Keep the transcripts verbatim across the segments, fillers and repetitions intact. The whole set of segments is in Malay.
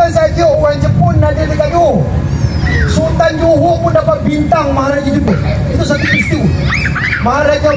saja orang Jepun ada dekat Johor, Sultan Johor pun dapat bintang Maharaja Jepun. Itu satu peristiwa. Maharaja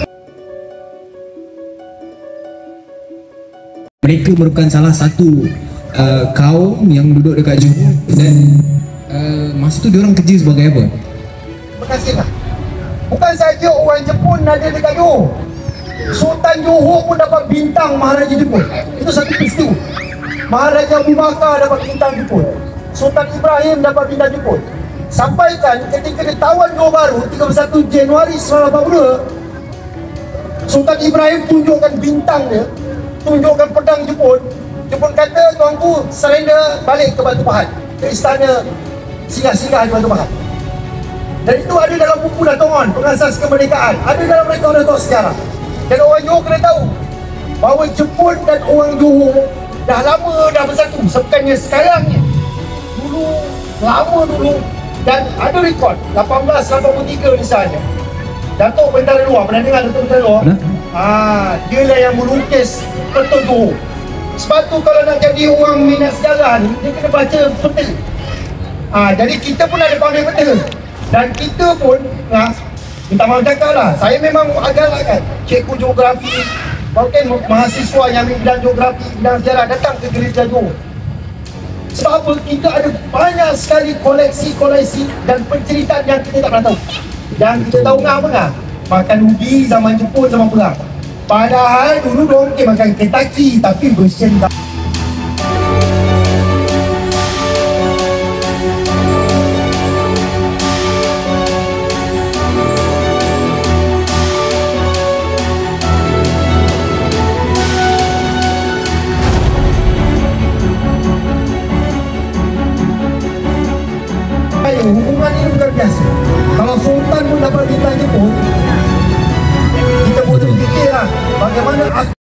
mereka merupakan salah satu uh, kaum yang duduk dekat Johor dan uh, masa tu diorang kerja sebagai apa? Terima kasih lah. Bukan saja orang Jepun ada dekat Johor, Sultan Johor pun dapat bintang Maharaja Jepun. Itu satu peristiwa. Maharaja Abu Bakar dapat bintang Jepun, Sultan Ibrahim dapat bintang Jepun. Sampaikan ketika dia tawan Johor Bahru tiga puluh satu Januari seribu sembilan ratus lapan puluh dua, Sultan Ibrahim tunjukkan bintang dia, tunjukkan pedang Jepun. Jepun kata, tuanku surrender balik ke Batu Pahat, ke istana singgah-singgah di Batu Pahat. Dan itu ada dalam buku Datongan, Pengasas Kemerdekaan. Ada dalam mereka orang tahu sejarah. Dan orang Johor kena tahu bahawa Jepun dan orang Johor dah lama dah bersatu. Sebenarnya sekarang ni, dulu, lama dulu. Dan ada rekod lapan belas lapan puluh tiga misalnya, Datuk Bentara Luar, pernah dengar Datuk Bentara Luar? Ah, dia lah yang melukis peta Johor. Sebab tu kalau nak jadi orang minat sejarah ni, dia kena baca peta. Ah, jadi kita pun ada pandai peta. Dan kita pun, nah, minta maaf cakap lah, saya memang agak kan cikgu geografi, mungkin mahasiswa yang ambil bidang geografi, bidang sejarah datang ke Gereja Johor. Sebab apa? Kita ada banyak sekali koleksi-koleksi dan penceritaan yang kita tak pernah tahu. Yang kita tahu ngah-ngah makan ubi zaman Jepun, zaman perang. Padahal dulu diorang mungkin makan Kentucky, tapi version tak. Hubungan ini luar biasa. Kalau Sultan pun dapat bintang